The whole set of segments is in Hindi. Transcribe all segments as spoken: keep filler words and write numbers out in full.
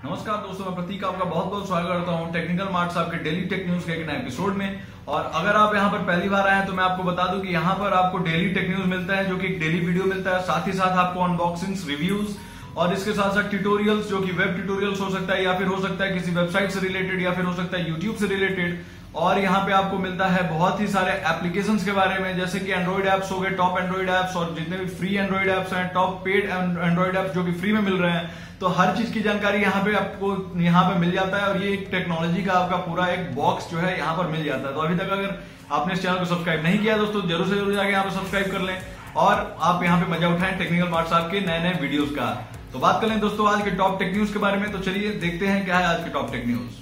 नमस्कार दोस्तों, मैं प्रतीक आपका बहुत बहुत स्वागत करता हूं टेक्निकल मार्ट्स आपके डेली टेक न्यूज के एक नए एपिसोड में। और अगर आप यहां पर पहली बार आए हैं तो मैं आपको बता दूं कि यहां पर आपको डेली टेक न्यूज मिलता है, जो कि एक डेली वीडियो मिलता है। साथ ही साथ आपको अनबॉक्सिंग्स, रिव्यूज और इसके साथ साथ ट्यूटोरियल्स, जो कि वेब ट्यूटोरियल्स हो सकता है या फिर हो सकता है किसी वेबसाइट से रिलेटेड या फिर हो सकता है यूट्यूब से रिलेटेड। और यहाँ पे आपको मिलता है बहुत ही सारे एप्लीकेशंस के बारे में, जैसे कि एंड्रॉइड एप्स हो गए, टॉप एंड्रॉइड एप्स और जितने भी फ्री एंड्रॉइड एप्स हैं, टॉप पेड एंड्रॉइड एप्स जो कि फ्री में मिल रहे हैं। तो हर चीज की जानकारी यहाँ पे आपको यहाँ पे मिल जाता है और ये एक टेक्नोलॉजी का आपका पूरा एक बॉक्स जो है यहाँ पर मिल जाता है। तो अभी तक अगर आपने इस चैनल को सब्सक्राइब नहीं किया दोस्तों, जरूर से जरूर जाके यहाँ पे सब्सक्राइब कर लें और आप यहाँ पे मजा उठाएं टेक्निकल मार्ट्स आपके नए नए वीडियोस का। तो बात कर लें दोस्तों आज के टॉप टेक न्यूज के बारे में। तो चलिए देखते हैं क्या है आज के टॉप टेक न्यूज।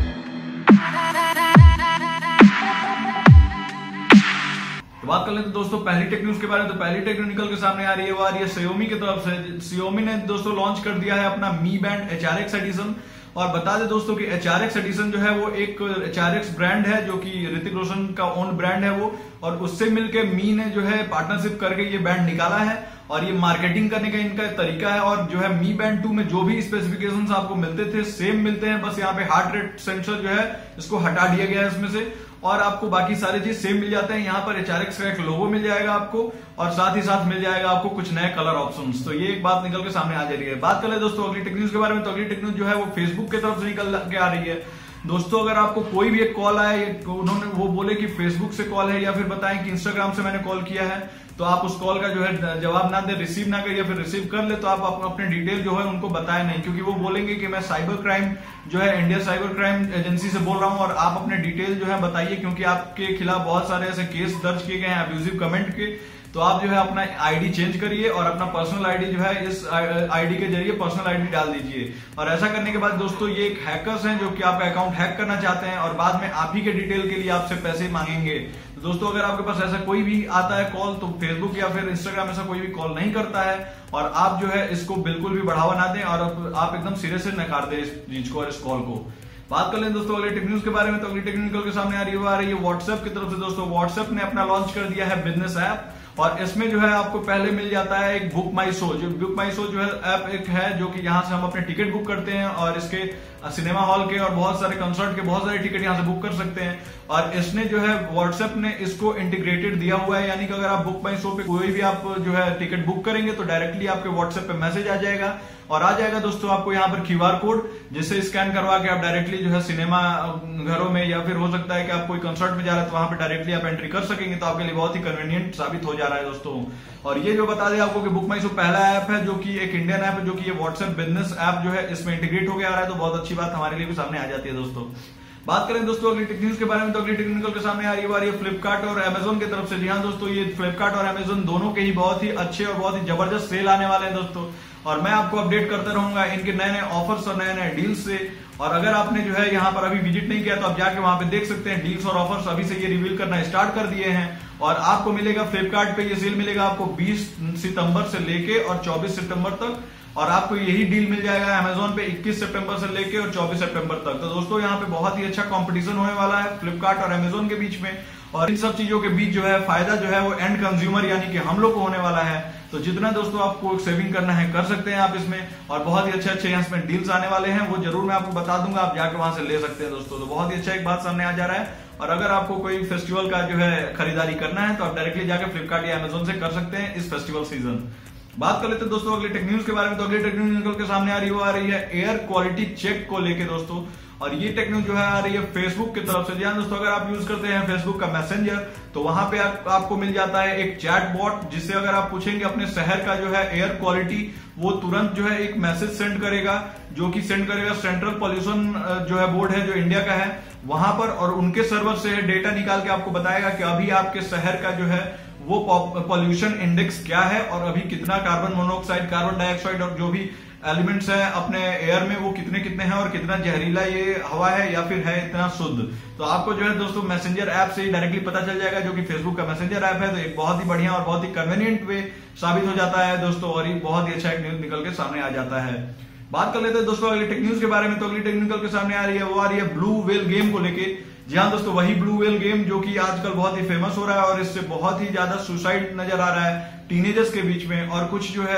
तो बात कर लेते हैं दोस्तों पहली टेक न्यूज के बारे में। तो पहली टेक न्यूज निकल के सामने आ रही है, वो आ रही है Xiaomi की तरफ से। Xiaomi ने दोस्तों लॉन्च कर दिया है अपना Mi Band H R X edition. और बता दें दोस्तों कि एच आर एक्स एडिशन जो है वो एक एच आर एक्स ब्रांड है, जो कि ऋतिक रोशन का ओन ब्रांड है वो, और उससे मिलकर मी ने जो है पार्टनरशिप करके ये बैंड निकाला है और ये मार्केटिंग करने का इनका तरीका है। और जो है Mi Band टू में जो भी स्पेसिफिकेशंस आपको मिलते थे सेम मिलते हैं, बस यहाँ पे हार्ट रेट सेंसर जो है इसको हटा दिया गया है इसमें से, और आपको बाकी सारी चीज सेम मिल जाते हैं। यहाँ पर एच आर एक्स का एक लोगो मिल जाएगा आपको और साथ ही साथ मिल जाएगा आपको कुछ नए कलर ऑप्शंस। तो ये एक बात निकल के सामने आ जा रही है। बात कर ले दोस्तों अगली टेक न्यूज के बारे में। तो अगली टेक न्यूज जो है वो फेसबुक की तरफ से निकल के आ रही है। दोस्तों अगर आपको कोई भी एक कॉल आए, उन्होंने वो बोले कि फेसबुक से कॉल है या फिर बताएं कि इंस्टाग्राम से मैंने कॉल किया है, तो आप उस कॉल का जो है जवाब ना दे, रिसीव ना करिए, फिर रिसीव कर ले तो आप अपने डिटेल जो है उनको बताएं नहीं, क्योंकि वो बोलेंगे कि मैं साइबर क्राइम जो है इंडिया साइबर क्राइम एजेंसी से बोल रहा हूं और आप अपने डिटेल जो है बताइए, क्योंकि आपके खिलाफ बहुत सारे ऐसे केस दर्ज किए गए हैं अब्यूजिव कमेंट के। तो आप जो है अपना आईडी चेंज करिए और अपना पर्सनल आईडी जो है इस आईडी के जरिए पर्सनल आईडी डाल दीजिए। और ऐसा करने के बाद दोस्तों ये एक हैकर्स हैं जो कि आपका अकाउंट हैक करना चाहते हैं और बाद में आप ही के डिटेल के लिए आपसे पैसे मांगेंगे। तो दोस्तों अगर आपके पास ऐसा कोई भी आता है कॉल, तो फेसबुक या फिर इंस्टाग्राम ऐसा कोई भी कॉल नहीं करता है और आप जो है इसको बिल्कुल भी बढ़ावा ना दें और आप एकदम सिरे से नकार दें इस चीज को और इस कॉल को। बात कर लें दोस्तों अगले टेक न्यूज के बारे में। तो अगली टेक न्यूज निकल के सामने आ रही है, आ रही है व्हाट्सएप की तरफ से। दोस्तों व्हाट्सएप ने अपना लॉन्च कर दिया है बिजनेस ऐप और इसमें जो है आपको पहले मिल जाता है एक बुक माई शो। जो बुक माई शो जो है ऐप एक है जो कि यहाँ से हम अपने टिकट बुक करते हैं और इसके सिनेमा हॉल के और बहुत सारे कंसर्ट के बहुत सारे टिकट यहाँ से बुक कर सकते हैं। और इसने जो है व्हाट्सएप ने इसको इंटीग्रेटेड दिया हुआ है, यानी कि अगर आप बुक माई शो पे कोई भी आप जो है टिकट बुक करेंगे तो डायरेक्टली आपके व्हाट्सएप पे मैसेज आ जाएगा और आ जाएगा दोस्तों आपको यहाँ पर क्यू आर कोड, जिससे स्कैन करवा के आप डायरेक्टली जो है सिनेमा घरों में या फिर हो सकता है कि आप कोई कंसर्ट में जा रहे हैं तो वहां पे डायरेक्टली आप एंट्री कर सकेंगे। तो आपके लिए बहुत ही कन्वीनियंट साबित हो जा रहा है दोस्तों। और ये जो बता दें आपको कि बुक माई शो पहला ऐप है जो कि एक इंडियन ऐप है, जो कि ये व्हाट्सएप बिजनेस ऐप जो है इसमें इंटीग्रेट हो गया आ रहा है। तो बहुत अच्छी बात हमारे लिए भी सामने आ जाती है दोस्तों। बात करें दोस्तों अगली टेक न्यूज के बारे में। तो अगली टेक निकल के सामने आ रही है फ्लिपकार्ट और अमेजोन की तरफ से। जी हाँ दोस्तों, ये फ्लिपकार्ट और अमेजोन दोनों के ही बहुत ही अच्छे और बहुत ही जबरदस्त सेल आने वाले हैं दोस्तों, और मैं आपको अपडेट करता रहूंगा इनके नए नए ऑफर्स और नए नए डील्स से। और अगर आपने जो है यहाँ पर अभी विजिट नहीं किया तो आप जाके वहां पे देख सकते हैं डील्स और ऑफर्स अभी से ये रिवील करना स्टार्ट कर दिए हैं। और आपको मिलेगा फ्लिपकार्ट पे ये सेल मिलेगा आपको बीस सितंबर से लेके और चौबीस सितंबर तक, और आपको यही डील मिल जाएगा अमेजोन पे इक्कीस सितंबर से लेके और चौबीस सितंबर तक। तो दोस्तों यहाँ पे बहुत ही अच्छा कंपटीशन होने वाला है फ्लिपकार्ट और अमेजोन के बीच में, और इन सब चीजों के बीच जो है फायदा जो है वो एंड कंज्यूमर यानी कि हम लोग को होने वाला है। तो जितना दोस्तों आपको सेविंग करना है कर सकते हैं आप इसमें, और बहुत ही अच्छे अच्छे यहाँ डील्स आने वाले हैं, वो जरूर मैं आपको बता दूंगा, आप जाके वहां से ले सकते हैं दोस्तों। तो बहुत ही अच्छा एक बात सामने आ जा रहा है। और अगर आपको कोई फेस्टिवल का जो है खरीदारी करना है तो आप डायरेक्टली जाकर फ्लिपकार्ट या अमेजोन से कर सकते हैं इस फेस्टिवल सीजन। बात कर लेते हैं दोस्तों अगले टेक न्यूज के बारे में। तो अगली टेक न्यूज निकल के सामने आ रही है, वो आ रही है एयर क्वालिटी चेक को लेके दोस्तों। और ये टेक न्यूज जो है आ रही है फेसबुक की तरफ से। जी हाँ दोस्तों, अगर आप यूज करते हैं फेसबुक का मैसेंजर तो वहां पे आप, आपको मिल जाता है एक चैट बॉट, जिससे अगर आप पूछेंगे अपने शहर का जो है एयर क्वालिटी, वो तुरंत जो है एक मैसेज सेंड करेगा, जो कि सेंड करेगा सेंट्रल पॉल्यूशन जो है बोर्ड है जो इंडिया का है वहां पर, और उनके सर्वर से डेटा निकाल के आपको बताएगा कि अभी आपके शहर का जो है वो पॉल्यूशन इंडेक्स क्या है और अभी कितना कार्बन मोनोऑक्साइड, कार्बन डाइऑक्साइड और जो भी एलिमेंट्स हैं अपने एयर में वो कितने कितने हैं और कितना जहरीला ये हवा है या फिर है इतना शुद्ध। तो आपको जो है दोस्तों मैसेंजर ऐप से ही डायरेक्टली पता चल जाएगा, जो कि फेसबुक का मैसेंजर ऐप है। तो एक बहुत ही बढ़िया और बहुत ही कन्वीनियंट वे साबित हो जाता है दोस्तों, और ये बहुत ही अच्छा एक न्यूज निकल के सामने आ जाता है। बात कर लेते हैं दोस्तों अगली टेक न्यूज के बारे में। तो अगली टेक निकल के सामने आ रही है, वो आ रही है ब्लू व्हेल गेम को लेके। जी हाँ दोस्तों, वही ब्लू व्हेल गेम जो कि आजकल बहुत ही फेमस हो रहा है और इससे बहुत ही ज्यादा सुसाइड नजर आ रहा है टीनेजर्स के बीच में, और कुछ जो है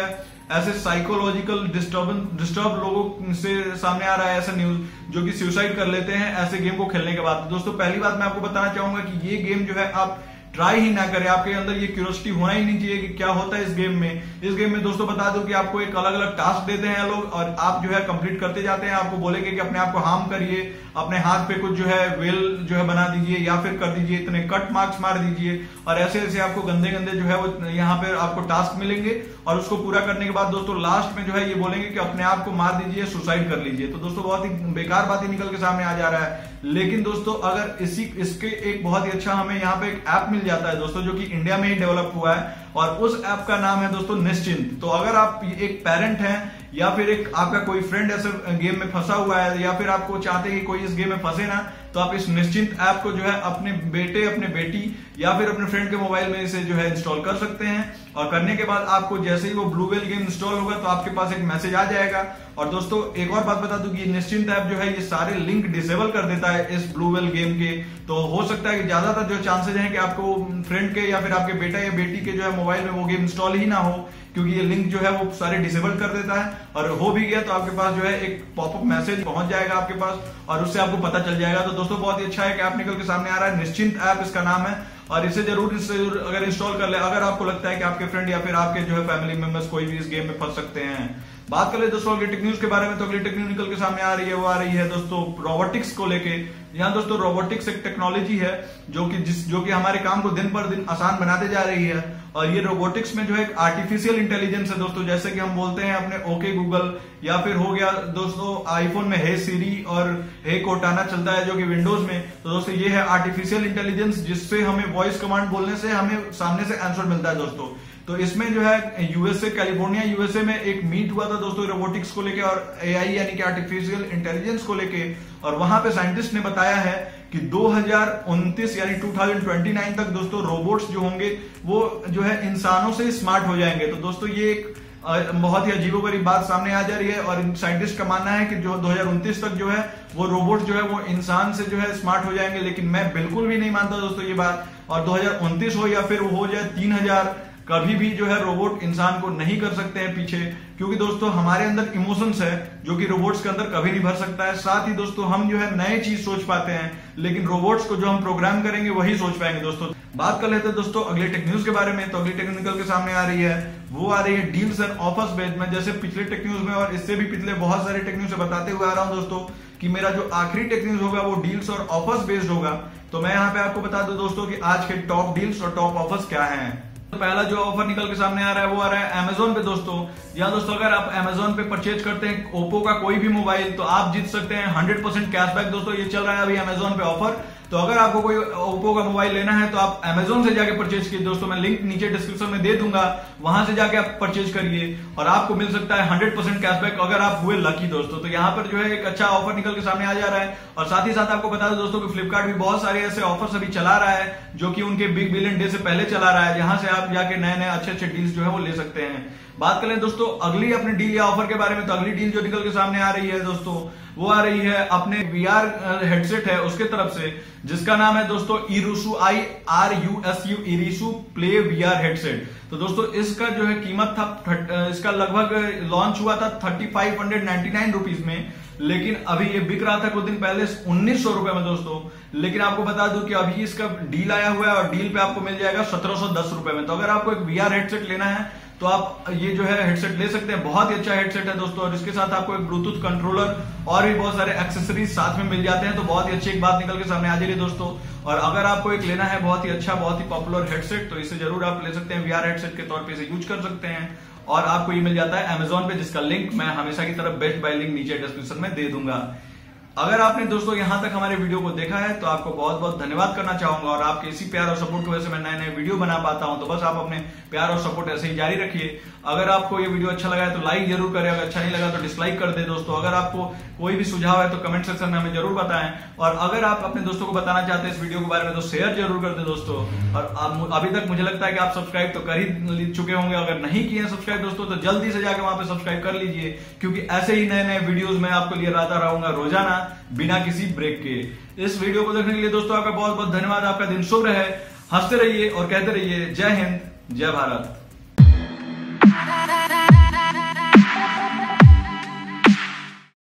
ऐसे साइकोलॉजिकल डिस्टर्बेंस डिस्टर्ब लोगों से सामने आ रहा है ऐसा न्यूज, जो कि सुसाइड कर लेते हैं ऐसे गेम को खेलने के बाद। दोस्तों पहली बात मैं आपको बताना चाहूंगा कि ये गेम जो है आप ट्राई ही ना करें, आपके अंदर ये क्यूरियोसिटी होना ही नहीं चाहिए कि क्या होता है इस गेम में। इस गेम में दोस्तों बता दो कि आपको एक अलग अलग टास्क देते हैं लोग और आप जो है कंप्लीट करते जाते हैं। आपको बोलेंगे कि अपने आप को हार्म करिए, अपने हाथ पे कुछ जो है वेल जो है बना दीजिए या फिर कर दीजिए इतने कट मार्क्स मार दीजिए, और ऐसे ऐसे आपको गंदे गंदे जो है वो यहाँ पे आपको टास्क मिलेंगे और उसको पूरा करने के बाद दोस्तों लास्ट में जो है ये बोलेंगे कि अपने आप को मार दीजिए, सुसाइड कर लीजिए। तो दोस्तों बहुत ही बेकार बात ही निकल के सामने आ जा रहा है। लेकिन दोस्तों अगर इसी इसके एक बहुत ही अच्छा हमें यहाँ पे एक ऐप मिल जाता है दोस्तों, जो कि इंडिया में ही डेवलप हुआ है और उस ऐप का नाम है दोस्तों निश्चिंत। तो अगर आप एक पेरेंट हैं या फिर एक आपका कोई फ्रेंड ऐसे गेम में फंसा हुआ है या फिर आपको चाहते हैं कि कोई इस गेम में फंसे ना, तो आप इस निश्चिंत ऐप को जो है अपने बेटे, अपने बेटी या फिर अपने फ्रेंड के मोबाइल में इसे जो है इंस्टॉल कर सकते हैं। और करने के बाद आपको जैसे ही वो ब्लू व्हेल गेम इंस्टॉल होगा तो आपके पास एक मैसेज आ जाएगा। और दोस्तों एक और बात बता दूं कि निश्चिंत ऐप जो है ये सारे लिंक डिसेबल कर देता है इस ब्लू व्हेल गेम के। तो हो सकता है कि ज्यादातर जो चांसेस हैं कि आपको फ्रेंड के या फिर आपके बेटा या बेटी के जो है मोबाइल में वो गेम इंस्टॉल ही ना हो, क्योंकि ये लिंक जो है वो सारे डिसेबल कर देता है। और हो भी गया तो आपके पास जो है एक पॉपअप मैसेज पहुंच जाएगा आपके पास और उससे आपको पता चल जाएगा। तो दोस्तों बहुत ही अच्छा है कि ऐप निकल के सामने आ रहा है, निश्चिंत ऐप इसका नाम है, और इसे जरूर इससे अगर इंस्टॉल कर ले अगर आपको लगता है कि आपके फ्रेंड या फिर आपके जो है फैमिली मेंबर्स कोई भी इस गेम में फंस सकते हैं। बात कर ले दोस्तों अगली टेक न्यूज के बारे में, तो अगली टेक न्यूज निकल के सामने आ रही है, वो आ रही है दोस्तों रोबोटिक्स को लेके। यहाँ दोस्तों रोबोटिक्स एक टेक्नोलॉजी है जो कि जिस जो कि हमारे काम को दिन पर दिन आसान बनाते जा रही है। और ये रोबोटिक्स में जो है आर्टिफिशियल इंटेलिजेंस है दोस्तों, जैसे कि हम बोलते हैं अपने ओके गूगल या फिर हो गया दोस्तों आईफोन में हे सीरी और हे कोटाना चलता है जो कि विंडोज में। तो दोस्तों ये है आर्टिफिशियल इंटेलिजेंस, जिससे हमें वॉइस कमांड बोलने से हमें सामने से आंसर मिलता है दोस्तों। तो इसमें जो है यूएसए कैलिफोर्निया यूएसए में एक मीट हुआ था दोस्तों रोबोटिक्स को लेके और एआई यानी कि आर्टिफिशियल इंटेलिजेंस को लेके। और वहां पे साइंटिस्ट ने बताया है कि दो हज़ार उनतीस यानी दो हज़ार उनतीस तक दोस्तों रोबोट्स जो होंगे वो जो है इंसानों से स्मार्ट हो जाएंगे। तो दोस्तों ये एक बहुत ही अजीबोगरीब बात सामने आ जा रही है और साइंटिस्ट का मानना है कि जो दो हज़ार उनतीस तक जो है वो रोबोट जो है वो इंसान से जो है स्मार्ट हो जाएंगे। लेकिन मैं बिल्कुल भी नहीं मानता दोस्तों ये बात। और दो हज़ार उनतीस हो या फिर वो हो जाए तीन हज़ार, कभी भी जो है रोबोट इंसान को नहीं कर सकते हैं पीछे, क्योंकि दोस्तों हमारे अंदर इमोशंस है जो कि रोबोट्स के अंदर कभी नहीं भर सकता है। साथ ही दोस्तों हम जो है नए चीज सोच पाते हैं, लेकिन रोबोट्स को जो हम प्रोग्राम करेंगे वही सोच पाएंगे। दोस्तों बात कर लेते हैं दोस्तों अगले टेक न्यूज के बारे में। तो अगली टेक्निकल के सामने आ रही है, वो आ रही है डील्स एंड ऑफर्स बेस्ड में। जैसे पिछले टेक न्यूज में और इससे भी पिछले बहुत सारे टेक न्यूज से बताते हुए आ रहा हूं दोस्तों कि मेरा जो आखिरी टेक न्यूज होगा वो डील्स और ऑफर्स बेस्ड होगा। तो मैं यहाँ पे आपको बता दूं दोस्तों कि आज के टॉप डील्स और टॉप ऑफर्स क्या हैं। तो पहला जो ऑफर निकल के सामने आ रहा है वो आ रहा है अमेजोन पे दोस्तों। यहाँ दोस्तों अगर आप अमेजोन पे परचेज करते हैं ओप्पो का कोई भी मोबाइल तो आप जीत सकते हैं हंड्रेड परसेंट कैशबैक। दोस्तों ये चल रहा है अभी अमेजोन पे ऑफर। तो अगर आपको कोई ओप्पो का मोबाइल लेना है तो आप अमेजोन से जाके परचेज कीजिए दोस्तों, मैं लिंक नीचे डिस्क्रिप्शन में दे दूंगा, वहां से जाके आप परचेज करिए और आपको मिल सकता है हंड्रेड परसेंट कैशबैक अगर आप हुए लकी दोस्तों। तो यहाँ पर जो है एक अच्छा ऑफर निकल के सामने आ जा रहा है। और साथ ही साथ आपको बता दें दोस्तों कि फ्लिपकार्ट भी बहुत सारे ऐसे ऑफर्स अभी चला रहा है जो कि उनके बिग बिलियन डे से पहले चला रहा है, जहां से आप जाके नए नए अच्छे अच्छे डील्स जो है वो ले सकते हैं। बात करें दोस्तों अगली अपने डील या ऑफर के बारे में, तो अगली डील जो निकल के सामने आ रही है दोस्तों वो आ रही है अपने वीआर हेडसेट है उसके तरफ से, जिसका नाम है दोस्तों Irusu I R U S U Irusu play VR headset. तो दोस्तों इसका जो है कीमत था, इसका लगभग लॉन्च हुआ था thirty five hundred ninety nine rupees में, लेकिन अभी ये बिक रहा था कुछ दिन पहले उन्नीस सौ रुपए में दोस्तों। लेकिन आपको बता दूं कि अभी इसका डील आया हुआ है और डील पे आपको मिल जाएगा सत्रह सौ दस रुपए में। तो अगर आपको एक वीआर हेडसेट लेना है तो आप ये जो है हेडसेट ले सकते हैं, बहुत ही अच्छा हेडसेट है दोस्तों। और इसके साथ आपको एक ब्लूटूथ कंट्रोलर और भी बहुत सारे एक्सेसरीज साथ में मिल जाते हैं। तो बहुत ही अच्छी एक बात निकल के सामने आ जा रही है दोस्तों। और अगर आपको एक लेना है बहुत ही अच्छा बहुत ही पॉपुलर हेडसेट तो इसे जरूर आप ले सकते हैं, वीआर हेडसेट के तौर पे इसे यूज कर सकते हैं। और आपको ये मिल जाता है अमेजोन पे, जिसका लिंक मैं हमेशा की तरफ बेस्ट बाय लिंक नीचे डिस्क्रिप्शन में दे दूंगा। अगर आपने दोस्तों यहां तक हमारे वीडियो को देखा है तो आपको बहुत बहुत धन्यवाद करना चाहूंगा। और आपके इसी प्यार और सपोर्ट की वजह से मैं नए नए वीडियो बना पाता हूं। तो बस आप अपने प्यार और सपोर्ट ऐसे ही जारी रखिए। अगर आपको ये वीडियो अच्छा लगा है तो लाइक जरूर करें, अगर अच्छा नहीं लगा तो डिसलाइक कर दे दोस्तों। अगर आपको कोई भी सुझाव है तो कमेंट सेक्शन में हमें जरूर बताएं। और अगर आप अपने दोस्तों को बताना चाहते हैं इस वीडियो के बारे में तो शेयर जरूर कर दे दोस्तों। और अभी तक मुझे लगता है कि आप सब्सक्राइब तो कर ही चुके होंगे, अगर नहीं किए सब्सक्राइब दोस्तों तो जल्दी से जाकर वहां पे सब्सक्राइब कर लीजिए, क्योंकि ऐसे ही नए नए वीडियोस मैं आपको लिए लाता रहूंगा रोजाना बिना किसी ब्रेक के। इस वीडियो को देखने के लिए दोस्तों आपका बहुत बहुत धन्यवाद। आपका दिन शुभ रहे, हंसते रहिए और कहते रहिए जय हिंद जय भारत।